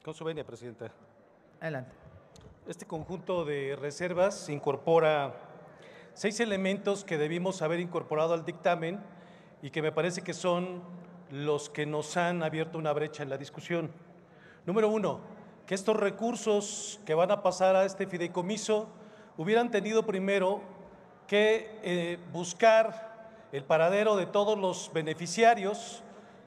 Con su venia, Presidenta. Adelante. Este conjunto de reservas incorpora 6 elementos que debimos haber incorporado al dictamen y que me parece que son los que nos han abierto una brecha en la discusión. Número 1, que estos recursos que van a pasar a este fideicomiso hubieran tenido primero que buscar el paradero de todos los beneficiarios,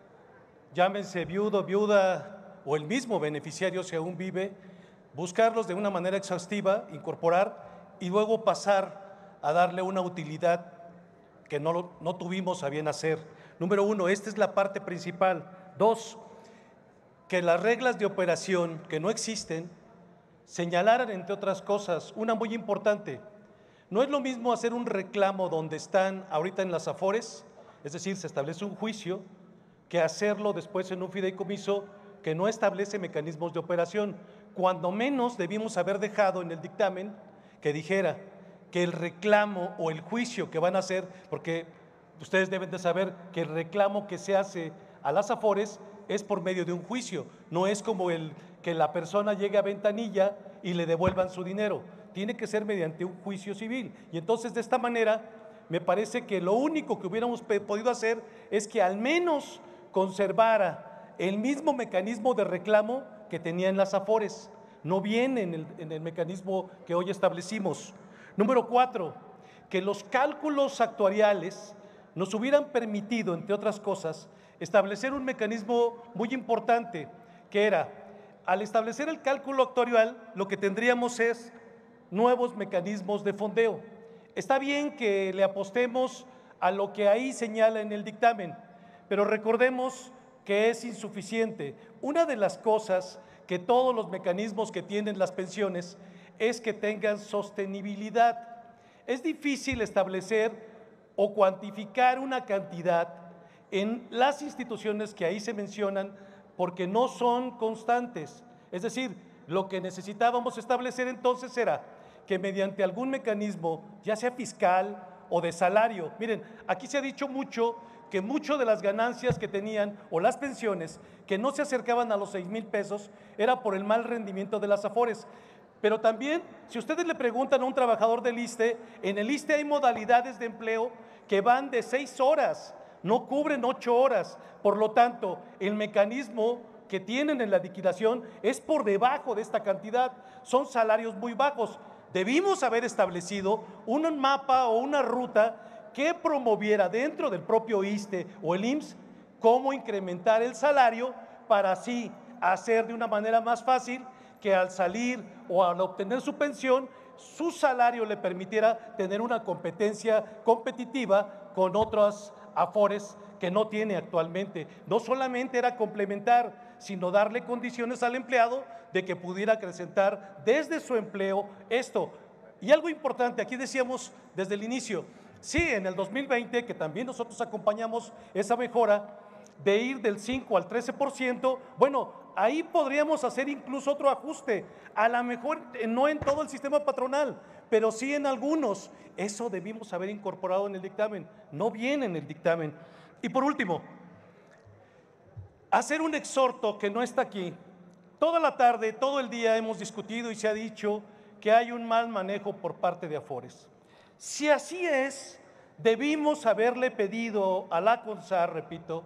llámense viudo, viuda o el mismo beneficiario si aún vive, buscarlos de una manera exhaustiva, incorporar y luego pasar a darle una utilidad que no tuvimos a bien hacer. Número 1, esta es la parte principal. 2, que las reglas de operación que no existen señalaran, entre otras cosas, una muy importante. No es lo mismo hacer un reclamo donde están ahorita en las Afores, es decir, se establece un juicio, que hacerlo después en un fideicomiso que no establece mecanismos de operación. Cuando menos debimos haber dejado en el dictamen que dijera que el reclamo o el juicio que van a hacer, porque ustedes deben de saber que el reclamo que se hace a las Afores es por medio de un juicio, no es como el que la persona llegue a ventanilla y le devuelvan su dinero, tiene que ser mediante un juicio civil. Y entonces de esta manera me parece que lo único que hubiéramos podido hacer es que al menos conservara el mismo mecanismo de reclamo que tenía en las Afores, no viene en el mecanismo que hoy establecimos. Número 4, que los cálculos actuariales nos hubieran permitido, entre otras cosas, establecer un mecanismo muy importante, que era, al establecer el cálculo actuarial, lo que tendríamos es nuevos mecanismos de fondeo. Está bien que le apostemos a lo que ahí señala en el dictamen, pero recordemos que es insuficiente. Una de las cosas que todos los mecanismos que tienen las pensiones es que tengan sostenibilidad. Es difícil establecer o cuantificar una cantidad en las instituciones que ahí se mencionan porque no son constantes. Es decir, lo que necesitábamos establecer entonces era que mediante algún mecanismo, ya sea fiscal o de salario, miren, aquí se ha dicho mucho que mucho de las ganancias que tenían o las pensiones que no se acercaban a los 6,000 pesos era por el mal rendimiento de las Afores. Pero también, si ustedes le preguntan a un trabajador del ISSSTE, en el ISSSTE hay modalidades de empleo que van de 6 horas, no cubren 8 horas. Por lo tanto, el mecanismo que tienen en la liquidación es por debajo de esta cantidad, son salarios muy bajos. Debimos haber establecido un mapa o una ruta que promoviera dentro del propio ISSSTE o el IMSS cómo incrementar el salario para así hacer de una manera más fácil que al salir o al obtener su pensión, su salario le permitiera tener una competencia competitiva con otras Afores que no tiene actualmente. No solamente era complementar, sino darle condiciones al empleado de que pudiera acrecentar desde su empleo esto. Y algo importante, aquí decíamos desde el inicio, sí, en el 2020, que también nosotros acompañamos esa mejora de ir del 5 al 13%, bueno, ahí podríamos hacer incluso otro ajuste, a lo mejor no en todo el sistema patronal, pero sí en algunos. Eso debimos haber incorporado en el dictamen, no viene en el dictamen. Y por último, hacer un exhorto que no está aquí. Toda la tarde, todo el día hemos discutido y se ha dicho que hay un mal manejo por parte de Afores. Si así es, debimos haberle pedido a la CONSAR, repito,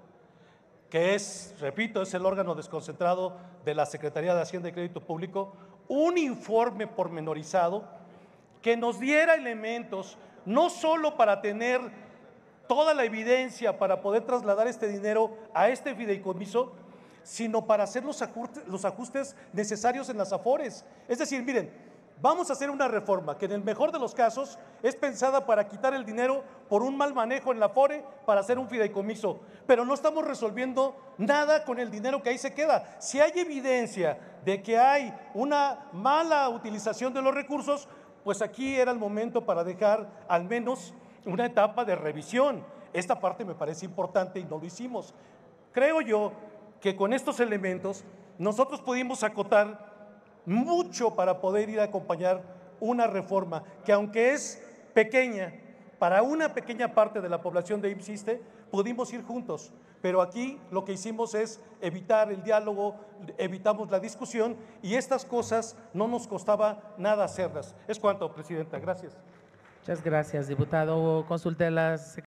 es el órgano desconcentrado de la Secretaría de Hacienda y Crédito Público, un informe pormenorizado que nos diera elementos, no solo para tener toda la evidencia para poder trasladar este dinero a este fideicomiso, sino para hacer los ajustes necesarios en las Afores. Es decir, miren, vamos a hacer una reforma que en el mejor de los casos es pensada para quitar el dinero por un mal manejo en la Afore para hacer un fideicomiso, pero no estamos resolviendo nada con el dinero que ahí se queda. Si hay evidencia de que hay una mala utilización de los recursos, pues aquí era el momento para dejar al menos una etapa de revisión. Esta parte me parece importante y no lo hicimos. Creo yo que con estos elementos nosotros pudimos acotar mucho para poder ir a acompañar una reforma que, aunque es pequeña, para una pequeña parte de la población de IMSS-ISSSTE, pudimos ir juntos. Pero aquí lo que hicimos es evitar el diálogo, evitamos la discusión y estas cosas no nos costaba nada hacerlas. Es cuanto, Presidenta. Gracias. Muchas gracias, diputado. Consulte a la